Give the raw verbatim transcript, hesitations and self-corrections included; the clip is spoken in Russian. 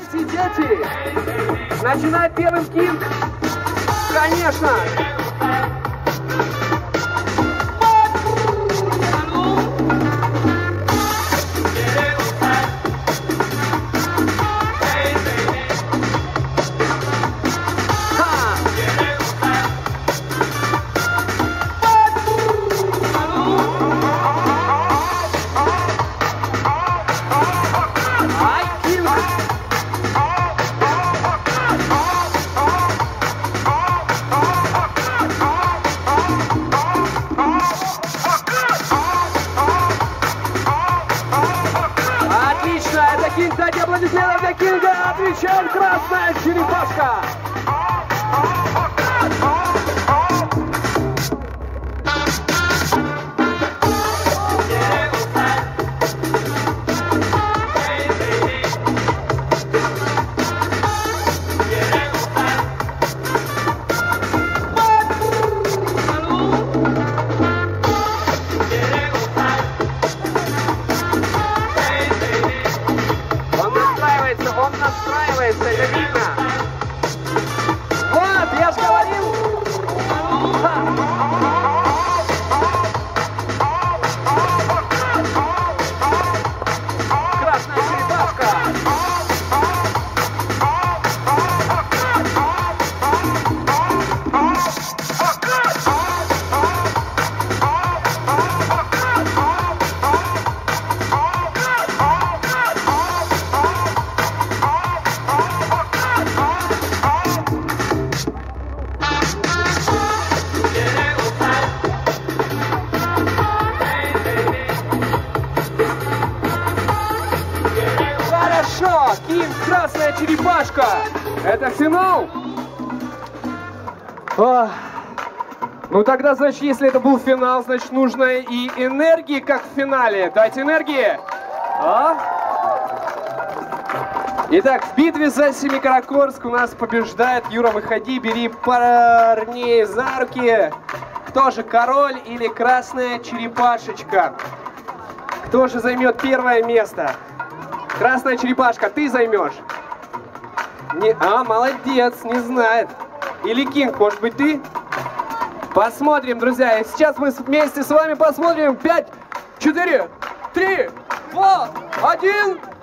Давайте, дети! Начинает первым Кинг! Конечно! Кинг, дайте аплодисменты для Кинга! Отвечает красная черепашка! Он настраивается, это видно. Вот, я же говорил. Красная черепашка. Хорошо, Кинг, красная черепашка. Это финал? Ох. Ну тогда, значит, если это был финал, значит, нужно и энергии, как в финале. Дайте энергии. А? Итак, в битве за Семикаракорск у нас побеждает Юра. Выходи, бери парней за руки. Кто же, король или красная черепашечка? Кто же займет первое место? Красная черепашка, ты займешь? Не... А, молодец, не знает. Или Кинг, может быть, ты? Посмотрим, друзья. И сейчас мы вместе с вами посмотрим. Пять, четыре, три, два, один...